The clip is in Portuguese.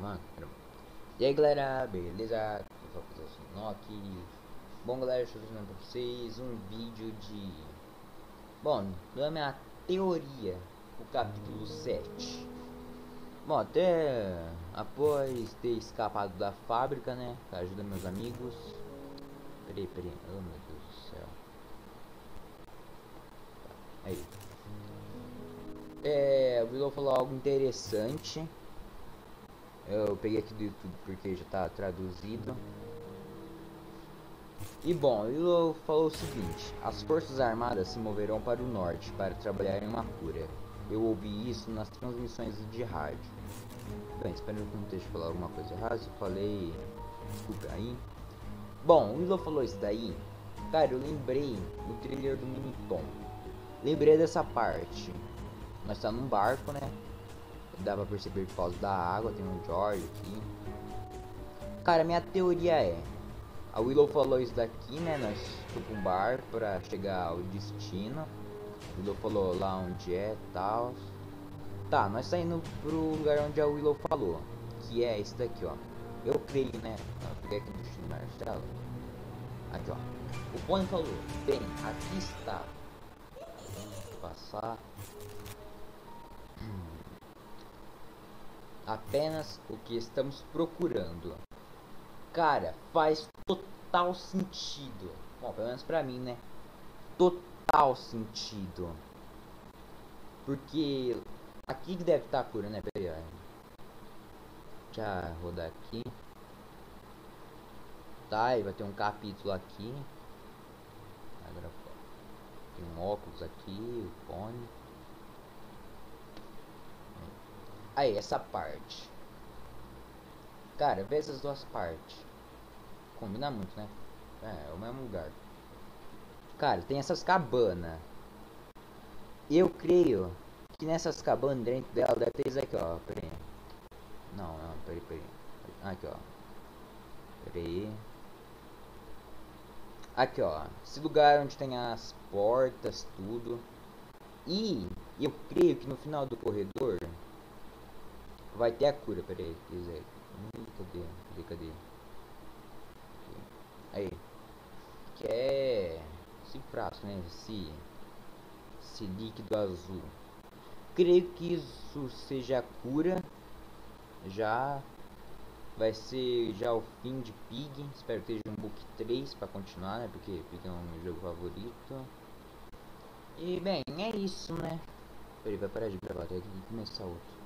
Caramba, caramba. E aí galera, beleza? Eu vou fazer o Nock. Bom galera, estou trazendo pra vocês um vídeo de... Bom, da minha teoria, o capítulo 7. Bom, até após ter escapado da fábrica, né? Com a ajuda dos meus amigos. Peraí, oh meu Deus do céu. Aí. O Willow falou algo interessante. Eu peguei aqui do YouTube porque já tá traduzido. E bom, Willow falou o seguinte: as forças armadas se moverão para o norte para trabalhar em uma cura. Eu ouvi isso nas transmissões de rádio. Bem, espero que não esteja falando alguma coisa errada. Se eu falei, desculpa aí. Bom, o Willow falou isso daí. Cara, eu lembrei do trailer do Miniton. Lembrei dessa parte. Nós tá num barco, né? Dá pra perceber por causa da água. Tem um George aqui. Cara, minha teoria é: a Willow falou isso daqui, né? Nós fomos pra um barco pra chegar ao destino. A Willow falou lá onde é e tal. Tá, nós tá indo pro lugar onde a Willow falou. Que é esse daqui, ó. Eu creio, né? Eu peguei aqui no destino Marcelo. Aqui, ó. O Pony falou: bem, aqui está. Vou passar. Apenas o que estamos procurando. Cara, faz total sentido. Bom, pelo menos pra mim, né? Total sentido. Porque aqui que deve estar a cura, né? Pera aí. Deixa eu rodar aqui. Tá, e vai ter um capítulo aqui. Agora tem um óculos aqui, o fone. Aí, essa parte. Cara, vê essas duas partes. Combina muito, né? É o mesmo lugar. Cara, tem essas cabanas. Eu creio que nessas cabanas dentro dela deve ter isso aqui, ó. Pera aí. Não, peraí. Aqui, ó. Peraí. Aqui, ó. Esse lugar onde tem as portas, tudo. E eu creio que no final do corredor vai ter a cura. Peraí, quiser. Cadê? Aí. Que é esse frasco, né? Esse líquido azul. Creio que isso seja a cura. Já vai ser já o fim de Pig. Espero que esteja um book 3 para continuar, né? Porque Pig é o meu jogo favorito. E bem, é isso, né? Peraí, vai parar de gravar, tem que começar outro.